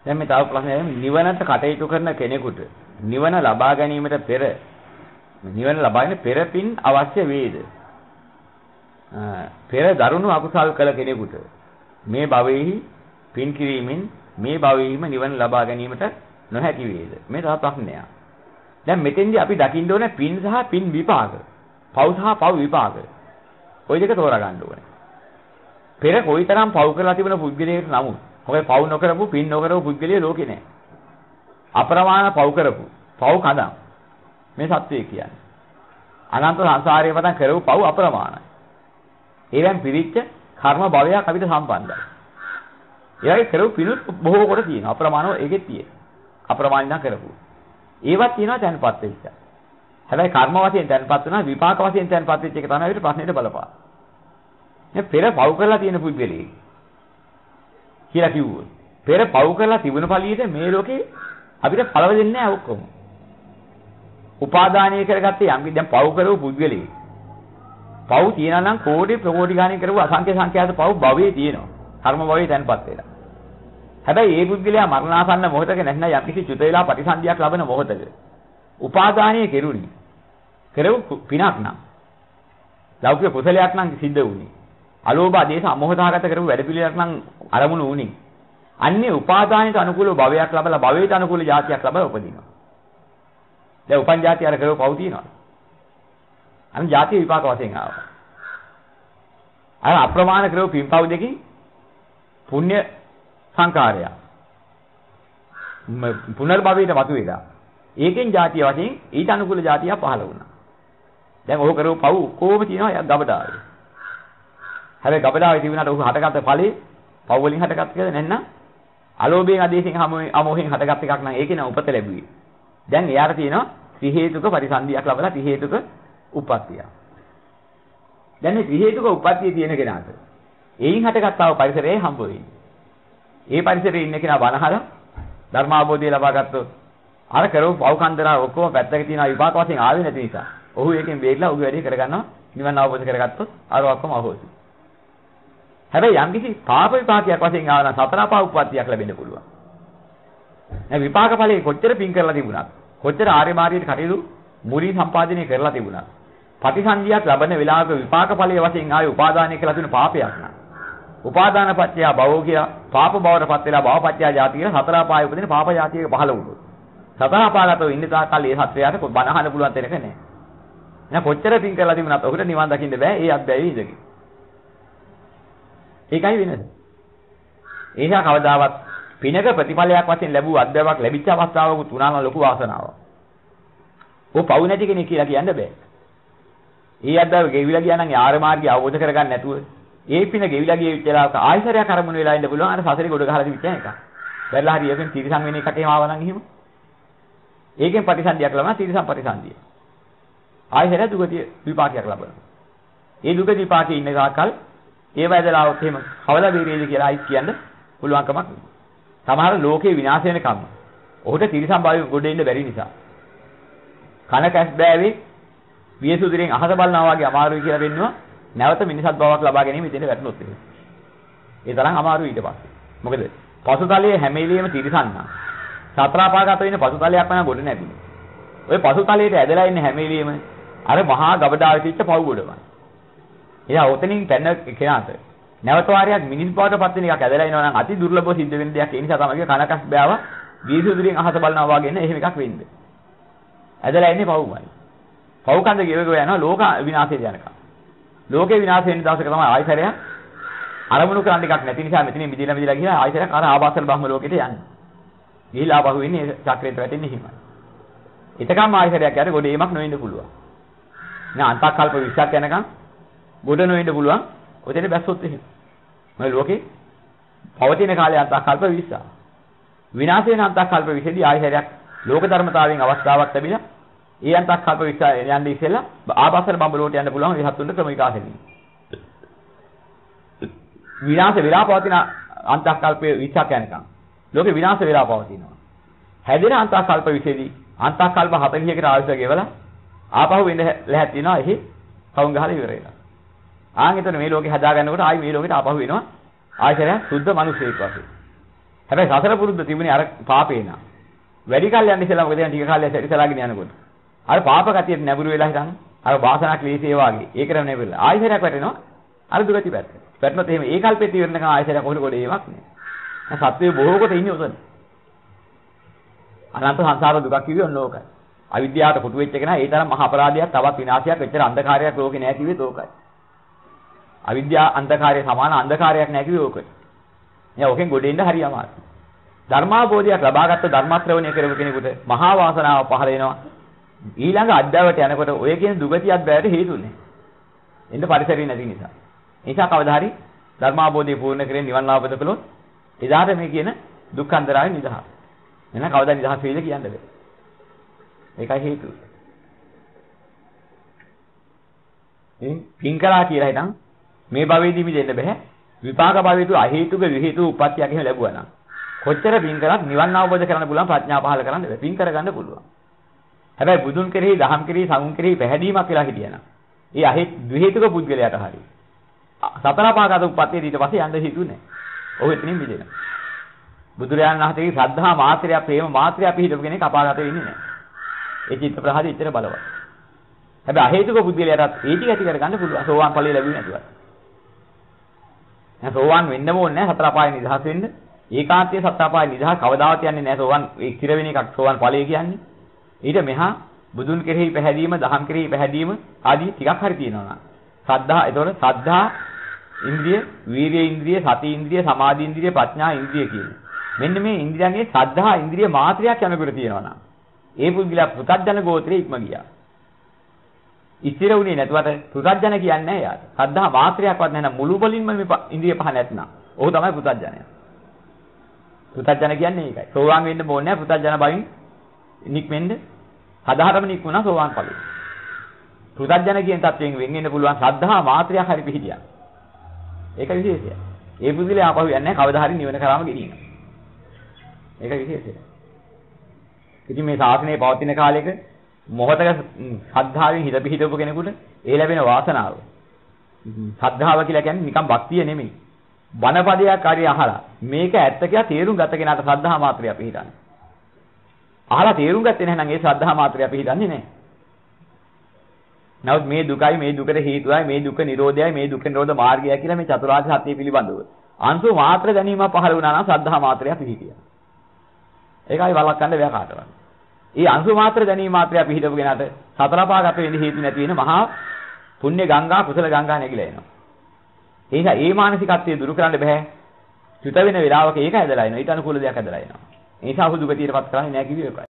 දැන් මේ තව ප්‍රශ්නයක් නිවනට කටයුතු කරන කෙනෙකුට නිවන ලබා ගැනීමට පෙර නිවන ලබාගෙන පෙර පින් අවශ්‍ය වේද? පෙර දරුණු අකුසල් කළ කෙනෙකුට මේ භවයේහි පින් කිරීමෙන් මේ භවයේම නිවන ලබා ගැනීමට නොහැකි වේද? මේ තව ප්‍රශ්නයක්. දැන් මෙතෙන්දී අපි දකින්න ඕනේ පින් සහ පින් විපාක. පව් සහ පව් විපාක. ওই දෙක තෝරා ගන්න ඕනේ. පෙර කොයිතරම් පව් කරලා තිබුණ පුද්ගලයෙක් නමුත් ඔය පව් නොකරපු පින් නොකරපු පුද්ගලයෙක් ලෝකේ නැහැ. අප්‍රමාණ පව් කරපු පව් කඳන් මේ සත්‍යය කියන්නේ. අනන්ත සංසාරයේ පටන් කරපු පව් අප්‍රමාණයි. ඒවෙන් පිරිච්ච කර්ම භවයක් අපිට සම්බන්ධයි. ඒ වගේ කරපු පිනුත් බොහෝ කොට තියෙනවා. අප්‍රමාණව ඒකෙත් තියෙනවා. අප්‍රමාණින් නම් කරපු. ඒවත් තියෙනවා දැන්පත් වෙච්ච. හැබැයි කර්ම වශයෙන් දැන්පත් වෙනවා විපාක වශයෙන් දැන්පත් වෙච්ච එක තමයි අපිට ප්‍රශ්නෙට බලපාන. මේ පෙර පව් කරලා තියෙන පුද්ගලයෙක් කියලා කිව්වොත් පෙර පව් කරලා තිබුණ ඵලියට මේ ලෝකේ අපිට ඵල දෙන්නේ නැහැ ඔක්කොම. උපාදානීය කරගත්තේ යම් දැන් පව් කරව පුද්ගලයෙක්. පව් තියනා නම් කෝටි ප්‍රකෝටි ගාණින් කරව අසංඛ්‍ය සංඛ්‍යාත පව් භවයේ තියෙනවා. කර්ම භවයේ දැන්පත් වෙලා. හැබැයි මේ පුද්ගලයා මරණාසන්න මොහොතක නැත්නම් යම් කිසි චුත වේලා ප්‍රතිසන්දියක් ලබන මොහොතක උපාදානීය කෙරුණි. කරව පිනක් නම් ලෞකික කුසලයක් නම් සිද්ධ වුණේ. අලෝභ ආදේශ අමෝහතාගත කරපු වැඩ පිළිවෙලක් නම් අරමුණු වුණේ. අන්නේ උපාදානයට අනුකූලව භවයක් ලබලා භවයට අනුකූල જાතියක් ලබලා උපදිනවා. දැන් උපන් જાතිය අර කරව පව් තියනවා. අන්න જાතිය විපාක වශයෙන් ආවා. අර අප්‍රමාණ කරව පින්පව් දෙකින් පුණ්‍ය සංකාරය. පුනර්භවයට වතු වේලා. ඒකෙන් જાතිය වශයෙන් ඊට අනුකූල જાතිය පහළ වුණා. දැන් ඔහු කරව පව් කොහොම තියනවා ගබඩාවේ. හැබැයි ගබඩාවේ තිබුණාට ඔහු හටගත්ත ඵලේ පව් වලින් හටගත්ත කියලා නැත්නම් අලෝභයෙන් ආදේශයෙන් අමෝහයෙන් හටගත් එකක් නම් ඒකේ නම් උපත ලැබුවේ. දැන් එයාට තියෙනවා ත්‍රි හේතුක පරිසන්දියක් ලැබලා ත්‍රි හේතුක උප්පත්තිය. දැන් මේ ත්‍රි හේතුක උප්පත්තිය තියෙන කෙනාට එයින් හටගත්තා වූ පරිසරයේ හම්බ වෙන්නේ. ඒ පරිසරයේ ඉන්න කෙනා වනහල ධර්මාභෝධය ලබා ගත්තොත් අර කරව පව් කන්දරා ඔක්කොම පැත්තක තියෙන විපාක වශයෙන් ආවේ නැති නිසා ඔහු ඒකෙන් බේරලා ඔහු වැඩි කරගන්නවා නිවන අවබෝධ කරගත්තොත් අර ඔක්කොම අහෝසි. හැබැයි යම්කිසි පාප විපාකයක් වශයෙන් ආවනම් සතර පාප උප්පත්තියක් ලැබෙන්න පුළුවන්. දැන් විපාක ඵලයේ කොච්චර පින් කරලා තිබුණත් කොච්චර ආර්ය මාර්ගයේ කටයුතු මුලින් සම්පාදනය කරලා තිබුණත් ප්‍රතිසන්දියක් ලබන වෙලාවක විපාක ඵලයේ වශයෙන් ආයේ උපාදානය කියලා තියෙන පාපයක් නා. උපාදාන පත්‍ය භවෝ කියලා පාප බවරපත් වෙලා භවපත්‍ය ජාති කියලා සතර පාය උපදින පාප ජාතියක පහළ වුණොත්. සතර පාගතෝ ඉන්න තාකල් ඒ සත්‍යයට බණහන්න පුළුවන් තැනක නැහැ. එහෙනම් කොච්චර පින් කරලා තිබුණත් ඔහුට නිවන් දකින්න බෑ ඒ අත්දැවි ඉඳගෙන. ඒකයි වෙනස. ඒසා කවදාවත් පිනක ප්‍රතිඵලයක් වශයෙන් ලැබුව අත්දැකීමක් ලැබිච්ච අවස්ථාවක තුනම ලොකු වාසනාවක්. ඔය පවු නැති කෙනෙක් කියලා කියන්න බෑ. ඒ අත්දැකීම ගෙවිලා ගියා නම් ආර්ය මාර්ගය අවබෝධ කරගන්න නැතුව ඒ පින ගෙවිලා ගිය විචලාවක ආයසරයක් අරමුණු වෙලා ඉන්න පුළුවන් අර සසරේ ගොඩ ගහලා තිබිච්ච එක. බැලලා හරි එකෙන් තිරිසන් වෙන එකට එම ආවා නම් එහෙම. ඒකෙන් ප්‍රතිසන්දියක් ලබනවා තිරිසන් ප්‍රතිසන්දිය. ආයසරය දුගතිය විපාකයක් ලබනවා. ඒ දුක විපාකේ ඉන්න කාකල් ඒ වේදලාවත් එහෙම කවදා බීරේද කියලා අයිත් කියන්න පුළුවන් කමක් නෑ. සමහර ලෝකේ විනාශ වෙන කම. ඔහුට තිරිසන් භාවය ගොඩ එන්න බැරි නිසා. කන කැස් බෑවේ වියසුදිරෙන් අහස බලනවා වගේ අමාරුයි කියලා වෙන්නවා. නැවත මිනිසත් බවක් ලබා ගැනීම ඉතින් වැටුනොත් එහෙම. ඒ තරම් අමාරුයි ඊට පස්සේ. මොකද පසුතලයේ හැම එළියෙම තිරිසන් නම් සතර අපාගත වෙන පසුතලයක් නම් ගොඩ නැතිනේ. ඔය පසුතලයට ඇදලා ඉන්න හැම එළියෙම අර මහා ගබඩාවේ තිච්ච පව් ගොඩමයි. එයා ඔතනින් පැන කෙනාට නැවත වාරයක් මිනිස් බවට පත් වෙන එකක් ඇදලා ඉනවා නම් අති දුර්ලභව සිද්ධ වෙන දෙයක්. ඒ නිසා තමයි කනකස් බෑව වීසුදුරින් අහස බලනවා වගේ නේ එහෙම එකක් වෙන්නේ. ඇදලා ඉන්නේ පව්මයි. පව් කන්ද ගෙවගව යනවා ලෝක විනාශයට යනකම්. ලෝකේ විනාශ වෙන දවසක තමයි ආයතරය අරමුණු කරන්න එකක් නැති නිසා මෙතනින් මිදිලා ගිහලා ආයතරය අර ආවාසල බ්‍රහ්ම ලෝකෙට යන්නේ. ගිහිලා ආපහු වෙන්නේ චක්‍රයට වැටෙන්නේ හිමයි. එතකම් ආයතරයක් යට ගොඩ ඒමක් නොවෙන්න පුළුවන්. නා අන්තකල්ප 20ක් යනකම් ගොඩ නොවෙන්න පුළුවන්. ඔතන බැස්සොත් එහෙම. මේ ලෝකේ පවතින කාලේ අන්තකල්ප 20ක්. විනාශ වෙන අන්තකල්ප 20දී ආයතරයක් ලෝක ධර්මතාවයෙන් අවස්ථාවක් ලැබිලා ඒ අන්තකල්ප 20 යන්නේ ඉස්සෙල්ලා ආවාසල බ්‍රහ්ම ලෝකයට යන්න පුළුවන් ඒ හත්තුන්ට ක්‍රම විකාශෙදී. විනාශ වෙලා පවතින අන්තකල්ප 20ක් යනකම් ලෝකේ විනාශ වෙලා පවතිනවා. හැදෙන අන්තකල්ප 20දී අන්තකල්ප 40කට ආයුෂ ගෙවලා ආපහු වෙන්න ලැහැත් වෙනවා එහි කවුන් ගහලා ඉවර වෙනවා. ආන් එතන මේ ලෝකේ හදා ගන්නකොට ආයි මේ ලෝකෙට ආපහු වෙනවා ආයතරය සුද්ධ මිනිසෙක් වශයෙන්. හැබැයි සසර පුරුද්ද තිබුණේ අර පාපේ නා. වැඩි කල් යන්න ඉස්සෙල්ලා මොකද යන ටික කාලයක් ඉස්සරහගෙන යනකොට. අර පාප ගතියට නැඹුරු වෙලා හිටන් අර වාසනා ක්ලේශය වාගේ. ඒකට නෙවෙයි. ආයෙසරයක් වැටෙනවා. අර දුගති පැත්ත. වැටෙනොත් එහෙම ඒ කල්පෙත් ඉවරනකම් ආයෙසරයක් කොහොමද කොට ඒවක් නෑ. සත්‍යයේ බොහෝ කොට ඉන්නේ උතන. අනන්ත සංසාර දුකක් කිව්වේ ඔන්න ඕකයි. අවිද්‍යාවට කොටු වෙච්ච කෙනා ඒ තරම් මහා අපරාධයක් තවත් විනාශයක් වෙච්ච අන්ධකාරයක් ලෝකේ නෑ කිව්වෙත් ඕකයි. අවිද්‍යාව අන්ධකාරය සමාන අන්ධකාරයක් නෑ කිව්වේ ඕකයි. එයා ඔකෙන් ගොඩෙන්න හරි අමාරුයි. ධර්මාබෝධයක් ලබාගත්ත ධර්ම ශ්‍රවණය කරපු කෙනෙකුට මහා වාසනාව පහළ වෙනවා. ඊළඟ අධ්‍යාවට යනකොට ඔය කියන දුගතියක් බෑට හේතුන්නේ. එන්න පරිසරය නැති නිසා. ඒ නිසා කවදා හරි ධර්මාබෝධය පූර්ණ කරගෙන නිවන් අවබෝධ කළොත් එදාට මේ කියන දුක් අන්තරාවෙන් නිදහස්. එහෙනම් කවදා නිදහස් වෙයිද කියන්න බෑ. ඒකයි හේතුව. පින්කලා කියලා හිතන් මේ භවෙදී මිදෙන්න බෑ. විපාක භවයේදී අහේතුක විහේතුක උප්පත්තියක් එහෙම ලැබුවා නම් කොච්චර පින් කරත් නිවන් අවබෝධ කරන්න පුළුවන් ප්‍රඥා පහල කරන්න බෑ. පින් කරගන්න පුළුවන්. හැබැයි බුදුන් කෙරෙහි, දහම් කෙරෙහි, සමුන් කෙරෙහි පැහැදීමක් කියලා හිටියනම් ඒ අහේතුක පුද්ගලයාට හරියි. සතර පාගත උප්පත්තිය ඊට පස්සේ යන්න හිතුවේ නැහැ. ඔහු එතනින් මිදෙනවා. බුදුරජාණන් වහන්සේගේ ශ්‍රද්ධා මාත්‍රය, ප්‍රේම මාත්‍රය පිළිදෙපු කෙනෙක් අපාගත වෙන්නේ නැහැ. ඒ චිත්ත ප්‍රහාදෙ ඉතර බලවත්. හැබැයි අහේතුක පුද්ගලයාට ඒ ටික ඇති කරගන්න පුළුවන්. සෝවාන් ඵලය ලැබුණේ නැතුවත්. දැන් සෝවාන් වෙන්න ඕනේ නැහැ සතර පාය නිදහස් වෙන්න. ඒකාන්තයේ සතර පාය නිදහස් කවදාවත් යන්නේ නැහැ සෝවාන්. ඒ ස්ථිර වෙන එකක් සෝවාන් ඵලය කියන්නේ. ඊට මෙහා බුදුන් කෙරෙහි පැහැදීම, දහම් කෙරෙහි පැහැදීම ආදී ටිකක් හරි තියෙනවා. ශ්‍රද්ධා, ඒතකොට ශ්‍රද්ධා ඉන්ද්‍රිය, වීර්ය ඉන්ද්‍රිය, සති ඉන්ද්‍රිය, සමාධි ඉන්ද්‍රිය, ප්‍රඥා ඉන්ද්‍රිය කියන්නේ. මෙන්න මේ ඉන්ද්‍රියන්ගේ ශ්‍රද්ධා ඉන්ද්‍රිය මාත්‍රයක් යනකොට තියෙනවා නම් ඒ පුද්ගලයා පුතග්ජන ගෝත්‍රයේ ඉක්ම ගියා. ඉස්තිර උනේ නැතුවට පුතග්ජන කියන්නේ නැහැ යාට. ශ්‍රද්ධා මාත්‍රයක්වත් නැහැ මුළු බලින්ම මේ ඉන්ද්‍රිය පහ නැත්නම්. ඔහු තමයි පුතග්ජනය. පුතග්ජන කියන්නේ ඒකයි. සෝවාන් වෙන්න ඕනේ නැහැ පුතග්ජන බවින් නික්මෙන්න. හදාහටම නික්මුණා සෝවාන් ඵලෙ. පුතග්ජන කියන තත්වයෙන් වෙන් වෙන්න පුළුවන් ශ්‍රද්ධා මාත්‍රයක් හරි පිහිටියා. ඒක විශේෂය. ඒ පුදුලේ ආපහු යන්නේ නැහැ කවදා හරි නිවන කරාම ගෙනියන. ඒක විශේෂය. ඉතින් මේ ශාසනයේ පවතින කාලෙක මොහතක ශ්‍රද්ධාවෙන් හිත පිහිටවපු කෙනෙකුට ඒ ලැබෙන වාසනාව. ශ්‍රද්ධාව කියලා කියන්නේ නිකන් භක්තිය නෙමෙයි. බණපදයක් හරි අහලා මේක ඇත්ත කියලා තේරුම් ගත කෙනාට ශ්‍රද්ධා මාත්‍රය පිහිටන්නේ. අහලා තේරුම් ගත්තේ නැත්නම් ඒ ශ්‍රද්ධා මාත්‍රය පිහිටන්නේ නැහැ. නමුත් මේ දුකයි, මේ දුකට හේතුවයි, මේ දුක නිරෝධයයි, මේ දුක නිරෝධ මාර්ගයයි කියලා මේ චතුරාර්ය සත්‍ය පිළිබඳව අංශු මාත්‍ර ගැනීම පහළ වුණා නම් ශ්‍රද්ධා මාත්‍රය පිහිටියා. ඒකයි වළක්වන්න බෑ කාටවත්. ඒ අංශු මාත්‍ර ගැනීම මාත්‍රය පිහිටපු කෙනාට සතර පාගත වෙන්න හේතු නැති වෙන මහා පුණ්‍ය ගංගා, කුසල ගංගා නැగిලා එනවා. ඒ නිසා මේ මානසිකත්වය දුරු කරන්න බෑ. චුත වෙන වෙලාවක ඒක ඇදලා එනවා. ඊට අනුකූල දෙයක් ඇදලා එනවා. ඒ නිසා හුදුගතියටපත් කරන්නේ නැහැ කිව්වේ ඒකයි.